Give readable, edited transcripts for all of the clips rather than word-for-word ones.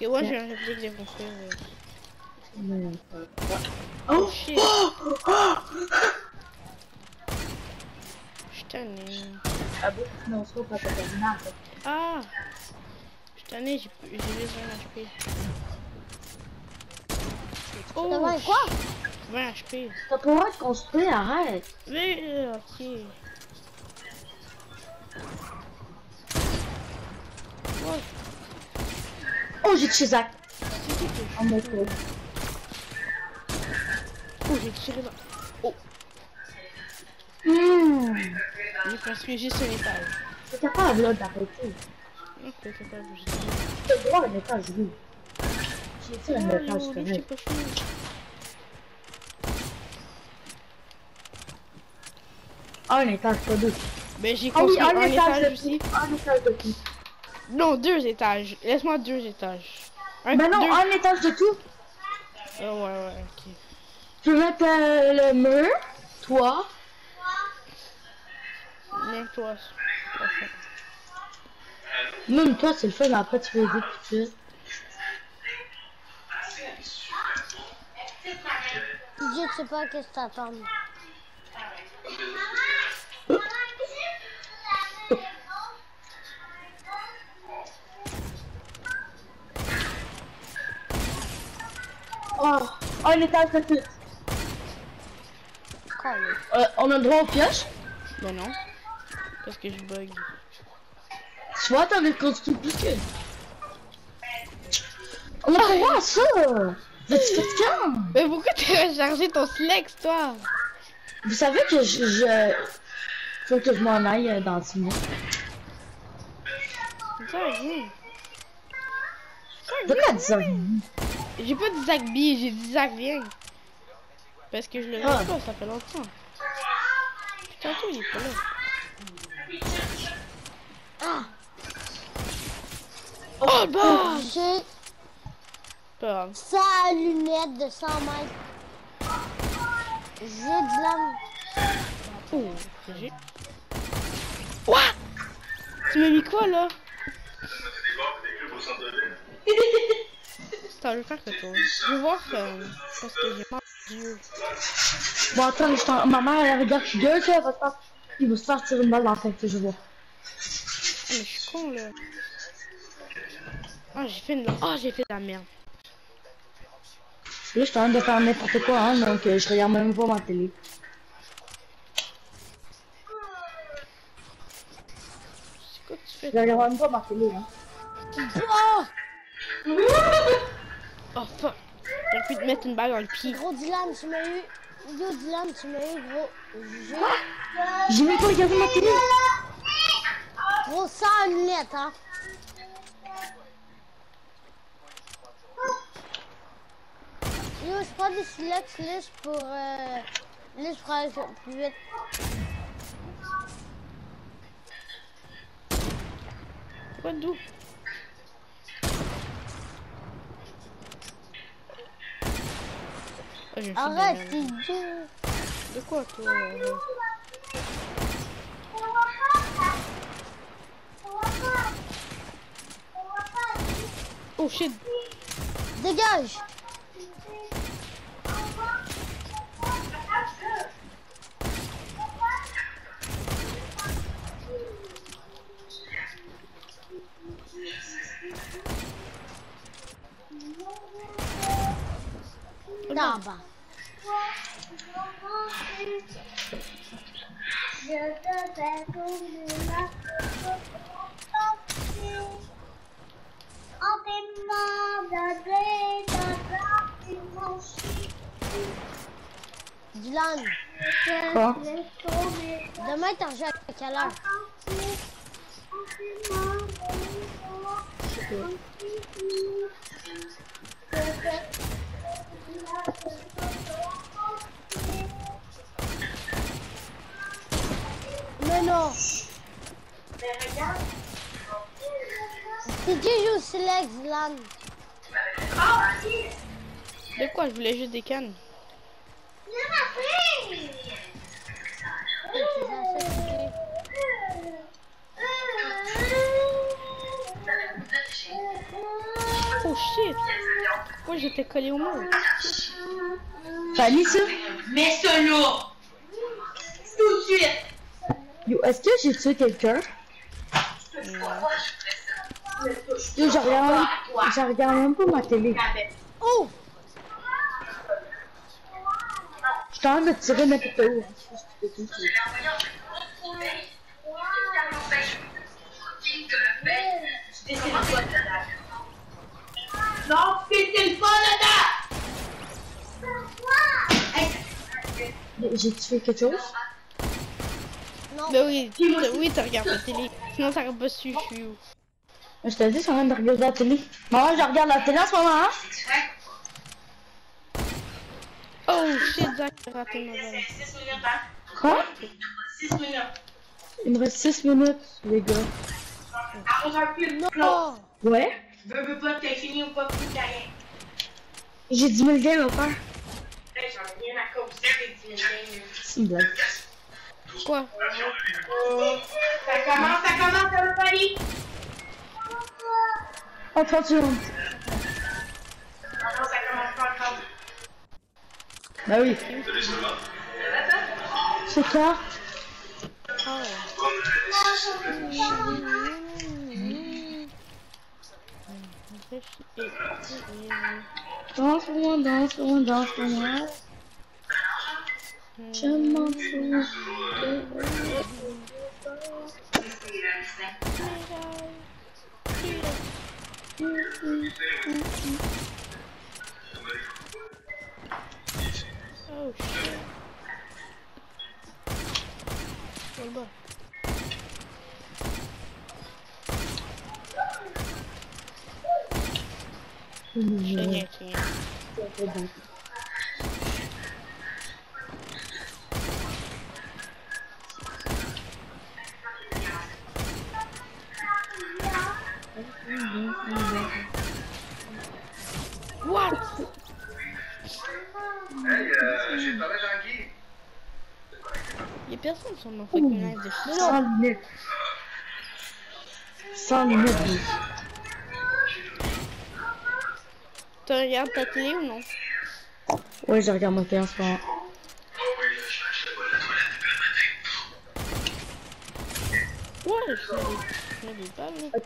ouais, j'ai un réplique de construire. Oh shit. Je t'en ai. Ah bon? Non, on se voit pas ta terminale. Ah! Je t'en ai, j'ai juste un HP. Oh! T'as vrai quoi? 20 HP. T'as pas le droit de construire, arrête. Mais, ok. Ouais. Oh, j'ai tué Zach. C'est qui que je Oh mon suis? dieu. Oh, j'ai tiré là. Oh! J'ai construit juste un étage. T'es capable là d'arrêter. Non, t'es capable, je T'as le droit à un étage, oui. J'ai tiré un étage, oh, c'est lui, je t'ai vrai. pas fait. Ah, un étage, pas deux. Ben, j'ai Ah oui, construit un un étage étage de aussi. plus. Un étage de plus. Non, 2 étages. Laisse-moi 2 étages. Un, Ben non, deux. un étage de tout. Ouais, ouais, ok. Tu veux mettre le mur, toi. Même toi. Parfait. Même toi, c'est le fun, après tu veux dire tout de suite. Je sais pas qu'est-ce que t'attends. Oh, un étage de plus. On a le droit aux pioches. Ben non. Parce que je bug. Tu vois, t'avais construit plus que. On a pas le droit à ça. Veux-tu quelqu'un? Mais pourquoi t'as rechargé ton Slex, toi? Vous savez que faut que je m'en aille dans 6 minutes. Ça rien. De quoi dire? J'ai pas dit Zach B, j'ai dit Zach rien. Parce que je le vois pas, ça fait longtemps. Putain, toi, il est pas là. Ah! Oh, bah! J'ai Pas grave. sa lunette de 100 mètres. J'ai de l'âme. Oh, j'ai... What? Tu m'as mis quoi, là? Attends, je vais faire quelque chose. Je vais voir parce que j'ai mal aux yeux. Bon, attends, ma mère, elle regarde, je suis deux, ça va pas. Il va se faire tirer une balle dans la tête, je vois. Ah, mais je suis con, là. Ah, j'ai fait de la merde. Là, je suis en train de faire n'importe quoi, hein, donc je regarde même pas ma télé. C'est quoi que tu fais? Je regarde même pas ma télé, hein. Oh! Oh, fuck. J'aurais pu te mettre une balle dans le pied. Gros Dylan, tu m'as eu. Yo Dylan, tu m'as eu, gros. J'ai même pas regardé ma télé. Gros, ça en lunette, hein. Yo, je prends des silex lisses pour. Lisses pour aller plus vite. Quoi d'où? Ah, j'ai une fille Arrête, de c'est merde. dur. De quoi, toi? Oh, shit. Dégage! Non, bah. Je te fais tourner la en paiement Dylan, Quoi? demain t'en joues à quelle heure? Mais non! C'est qui joue au Silex, Dylan? De quoi? Je voulais juste des cannes. Oh, shit. shit. Pourquoi j'étais collé au mur? Fanny, ça? Mets ça là! Tout de suite! Yo, est-ce que j'ai tué quelqu'un? Yo, je regarde même pas ma télé. Oh! Je suis en train de tirer n'importe où. Non, c'est pas là-dedans! J'ai tué quelque chose? Non. Ben oui, t'as regardé la télé. Sinon, ça aurait pas su, je suis où. Je t'ai dit, je suis en train de regarder la télé. Maman, je regarde la télé en ce moment, hein? Oh shit, Zach, j'ai raté ma balle. 6 minutes, hein? Quoi? 6 minutes. Il me reste 6 minutes, les gars. À 11h plus. Non. Ouais? Veux pas, t'as fini ou pas, plus t'as rien. J'ai 10 000 games à faire. Hey, j'en ai rien à cause des 10 000 games. C'est une blague. Quoi? Ça commence, ça va pas aller. En 30 secondes. Non, ça commence pas encore. Bah oui. C'est quoi? Danse pour moi, danse pour moi, danse pour moi. Je m'en fous. Oh shit. Sur le bas. Tiens. What? Hey, j'ai parlé à Jean-Guy. Y'a personne sur mon fucking live de shit. 100 minutes. 100 minutes. Tu regardes ta télé ou non? Ouais, je regarde ma télé en ce moment. Ouais, je l'avais pas vu. Ok.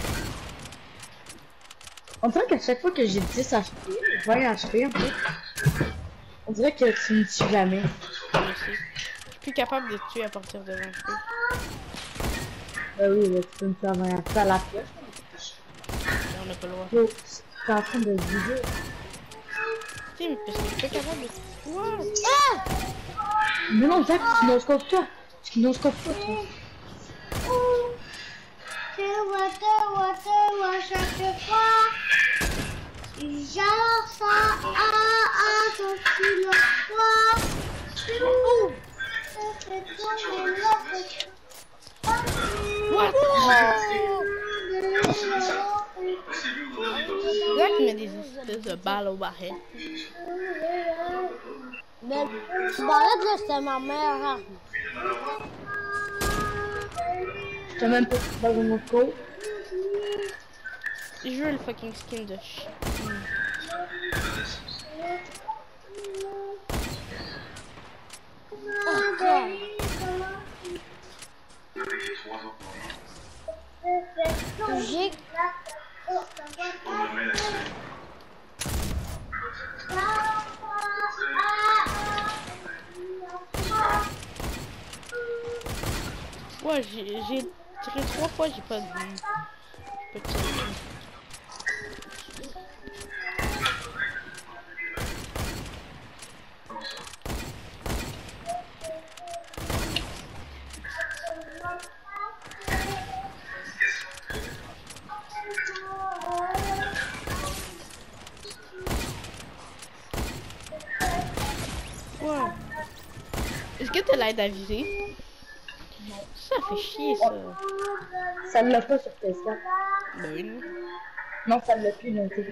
On dirait qu'à chaque fois que j'ai 10 HP, 20 HP en fait, on dirait que tu me tues jamais. Je suis plus capable de te tuer à partir de 20 HP. Bah oui, là, tu peux me faire 20 HP à la flèche. On n'a pas le droit. Yo, t'es en train de viser. Si, mais parce que je suis pas capable de... What? Mais non, Zach, tu noscopes toi. Tu noscopes pas, toi. Chaque fois, genre ça, ton fil What? Zach met des espèces de balles au barret. Mais Barrette, là, c'était ma meilleure arme. T'as même pas dans un autre code. Je veux le fucking skin de ch... J'ai... Ouais, j'ai tiré 3 fois, j'ai pas de... Pas de tir. Ouais. Est-ce que t'as l'aide à viser? Ça fait chier, ça. Ça ne l'a pas sur PS4. Ben oui, non. Non, ça ne l'a plus noté.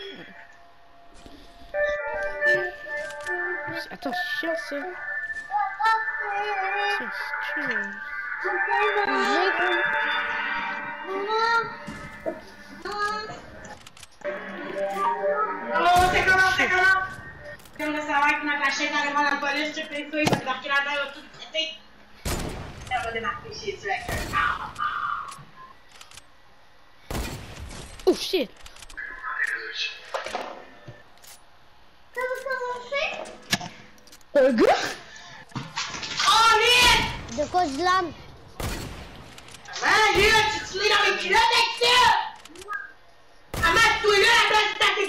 Attends, c'est chiant, ça. C'est chiant. viens de savoir qu'il m'a caché carrément dans la police, tu peux il va débarquer la terre, il va tout traiter. Elle va démarquer chez tu avec un. Oh shit! Un gars? Oh, Lynn! De quoi je lame? Maman, Lynn, tu te mets dans les culottes avec ça! Maman, toi là, la place est assez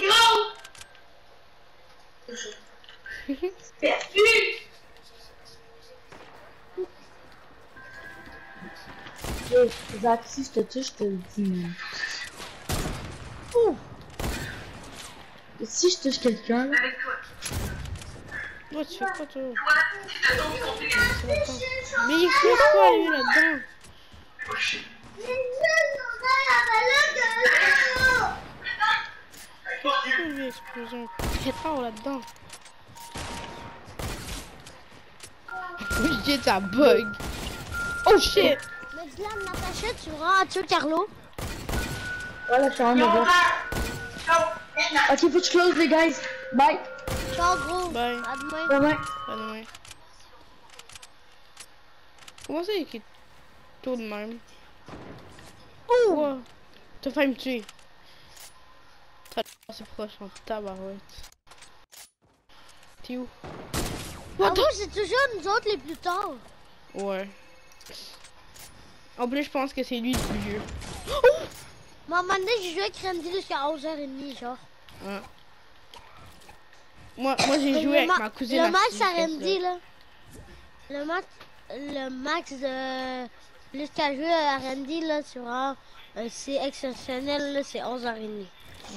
grosse! Perdu! Hey, Zach, si je te tue, je te le dis, man. Ouh. Si je touche quelqu'un, là... Ouais, tu fais quoi, toi? Mais il fait quoi, lui, là-dedans? Pourquoi lui, explosion? Pétard, là-dedans. Oui, j'ai ta bug. Oh shit! Mais je lame Natacha, tu rends à tuer Carlo. Voilà, je suis en mode. Ok, faut que je close, les guys. Bye. Ciao, gros. Bye. À demain. Bye bye. Pas demain. Comment ça écrit tout de même? Oh! T'as failli me tuer. T'as assez proche en tabarouette. T'es où? En gros, c'est toujours nous autres les plus tard. Ouais. En plus, je pense que c'est lui le plus vieux. Mais à un moment donné, j'ai joué avec Randy jusqu'à 11h30, genre. Ouais. Moi j'ai joué avec ma cousine. Le max jusqu'à à Randy, ça. là. Le max de... Jusqu'à jouer à Randy, là, tu vois, c'est exceptionnel, là, c'est 11h30.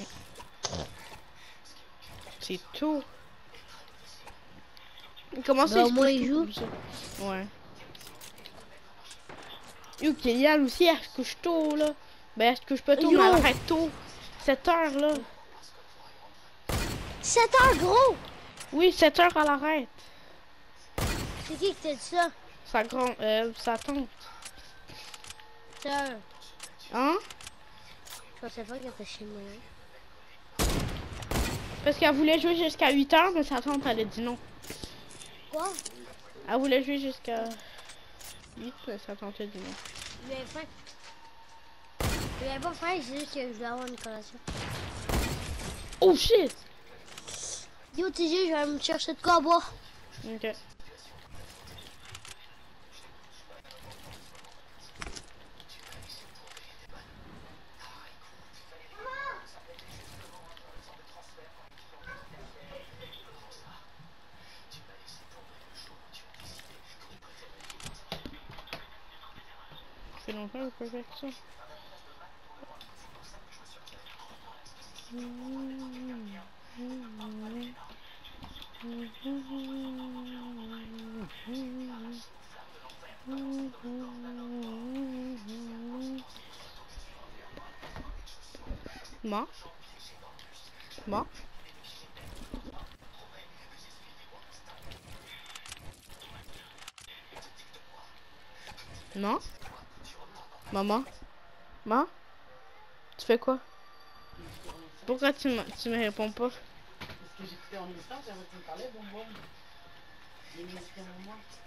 C'est tout. Comment ça, Ben, il au se moins, couche il tout joue. comme ça? Ouais. Yo, Kélian aussi, elle se couche tôt, là. Ben, elle se couche pas tôt, Yo. mais elle arrête tôt. 7 heures, là. 7h, gros! Oui, 7 heures, elle arrête. C'est qui t'a dit ça? Sa tante. 7h. Hein? Je pensais pas qu'elle était chez moi. Parce qu'elle voulait jouer jusqu'à 8 heures, mais sa tante, elle a dit non. Quoi? Elle voulait jouer jusqu'à 8, mais sa tante a dit non. Je vais faim. Je vais pas faim, c'est juste que je vais avoir une collation. Oh shit! Yo, TG, je vais me chercher de quoi à boire. Ok. Ça fait longtemps que je peux faire ça. Bon. Bon. Non? Maman? Maman? Tu fais quoi? Pourquoi tu me réponds pas? Parce que j'écoutais en même temps, j'avais entendu parler, bonbon. Les musiques à maman.